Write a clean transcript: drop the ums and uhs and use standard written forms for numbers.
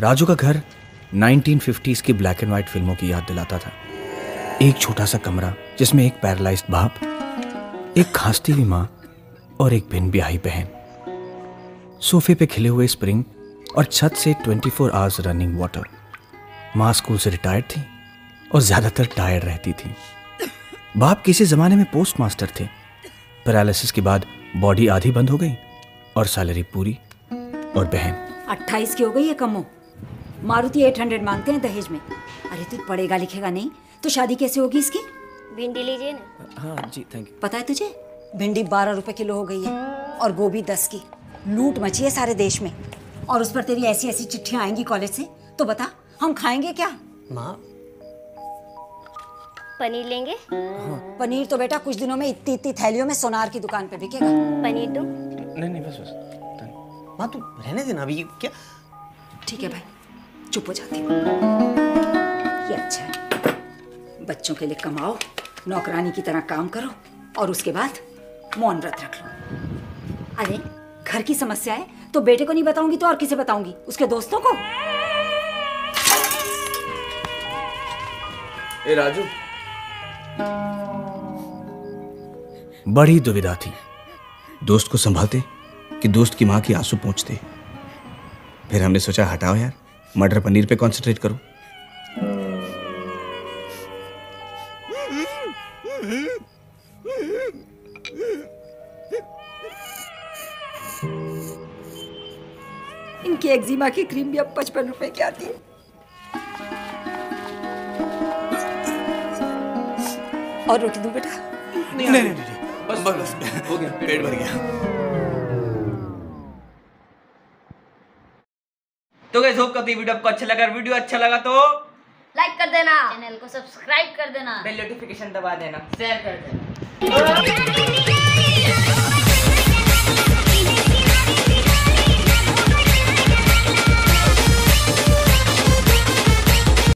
राजू का घर 1950s की ब्लैक एंड व्हाइट फिल्मों की याद दिलाता था। एक छोटा सा कमरा जिसमें एक पैरालाइज्ड बाप, एक खांसती हुई माँ और एक बिन ब्याही बहन। सोफे पे खिले हुए स्प्रिंग और छत से 24 आवर्स रनिंग वाटर। माँ स्कूल से रिटायर्ड थी और ज्यादातर टायर्ड रहती थी। बाप किसी जमाने में पोस्ट मास्टर थे। पैरालिसिस के बाद बॉडी आधी बंद हो गई और सैलरी पूरी। और बहन 28 की हो गई है कमो। मारुति 800 मांगते हैं दहेज में। अरे तू पढ़ेगा लिखेगा नहीं तो शादी कैसे होगी इसकी? भिंडी लीजिए ना। हाँ जी थैंक यू। पता है तुझे भिंडी 12 रुपए किलो हो गई है और गोभी 10 की। लूट मची है सारे देश में और उस पर तेरी ऐसी ऐसी चिट्ठियां आएंगी कॉलेज से तो बता हम खाएंगे क्या? माँ पनीर लेंगे? पनीर तो बेटा कुछ दिनों में इतनी इतनी थैलियों में सोनार की दुकान पे बिकेगा। पनीर दो? नहीं बस माँ तू रहने देना अभी। क्या ठीक है भाई चुप हो जाती हूँ। ये अच्छा है। बच्चों के लिए कमाओ, नौकरानी की तरह काम करो और उसके बाद मौन व्रत रख लो। अरे घर की समस्या है तो बेटे को नहीं बताऊंगी तो और किसे बताऊंगी? उसके दोस्तों को? ए राजू। बड़ी दुविधा थी, दोस्त को संभालते कि दोस्त की मां की आंसू पोंछते। फिर हमने सोचा हटाओ यार, मटर पनीर पे कंसंट्रेट करो। इनकी एक्जिमा की क्रीम भी अब 55 रुपए की आती है। और रोटी दूं बेटा? नहीं बस हो गया, पेट भर गया। तो गाइस होप करती वीडियो आपको अच्छा लगा। वीडियो अच्छा लगा तो लाइक कर देना, चैनल को सब्सक्राइब कर देना, बेल नोटिफिकेशन दबा देना, शेयर कर देना।